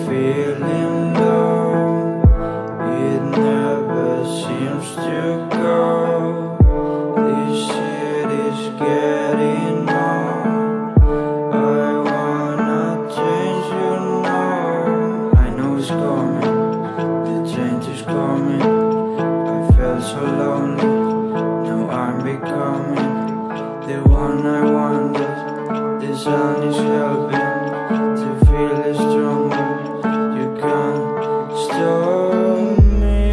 feeling low, it never seems to go. This shit is getting on. I wanna change, you know. I know it's coming, the change is coming. I felt so lonely, now I'm becoming the one I wanted. The sun is helping to feel it stronger. You can't stop me.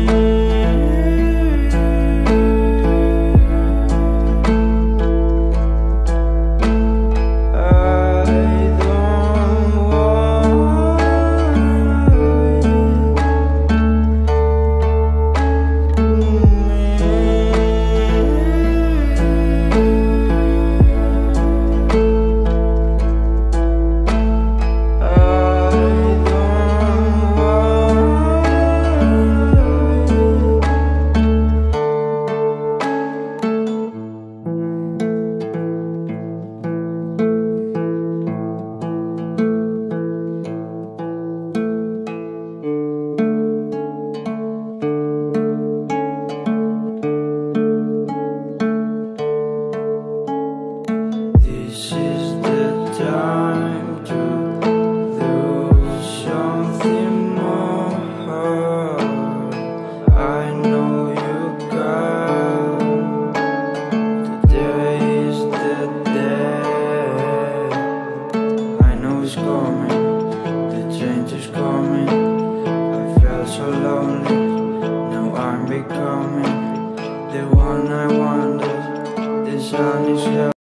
I don't want this is the time to do something more. I know you got. Today is the day. I know it's coming, the change is coming. I felt so lonely, now I'm becoming the one I wanted. The sun is